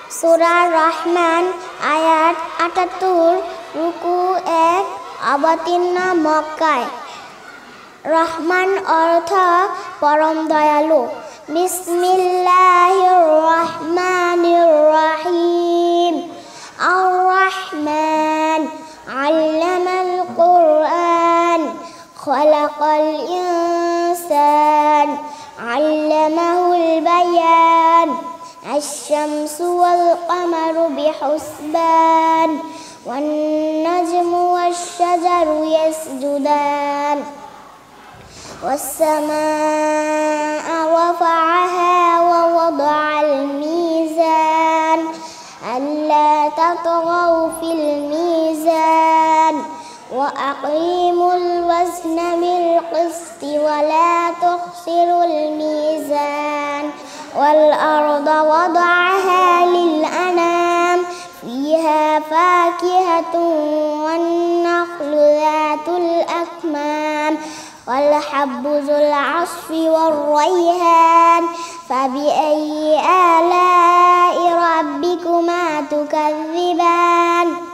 সূরা রহমান আয়াত ৭৮ রুকু ১ অবতীর্ণ মক্কায়। রহমান অর্থ পরম দয়ালু। বিসমিল্লাহির রহমানির রহিম। আর রহমান আল্লামাল কুরআন খালাকাল ইনসান আল্লামাহুল বায়ান। الشمس والقمر بحسبان والنجم والشجر يسجدان والسماء رفعها ووضع الميزان ألا تطغوا في الميزان وأقيموا الوزن بالقسط ولا تخسروا الميزان والأرض وضعها للأنام فيها فاكهة والنخل ذات الأكمام والحب ذو العصف والريحان فبأي آلاء ربكما تكذبان